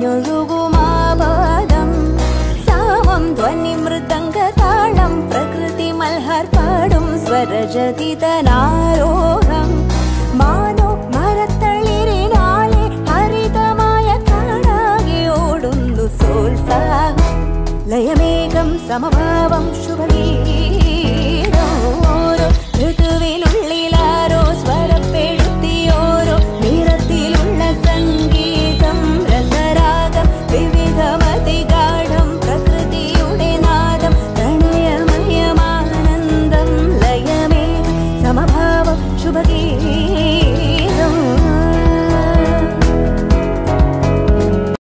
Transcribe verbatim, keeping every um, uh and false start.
പാഞ്ഞൊഴുകുമാപദം സാമം ധ്വനി മൃദംഗതാളം പ്രകൃതി മൽഹർ പാടും സ്വരജതിതനാരോഹം മാനോ മരത്തളിരിനാലെ ഹരിതമായ കാണാകെ ഓടുന്നു സോത്സാഹം ലയമേകം സമഭാവം ശുഭഗീതം ഓരോ ഋതുവിനുള്ള